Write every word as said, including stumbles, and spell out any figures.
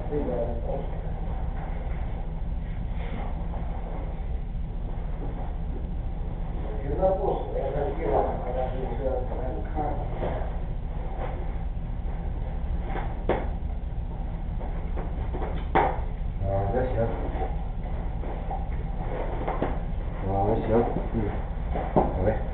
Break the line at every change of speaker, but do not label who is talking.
这个保险。我觉得不锁这地方好像就是很看。啊，那行。啊，行，嗯，好嘞。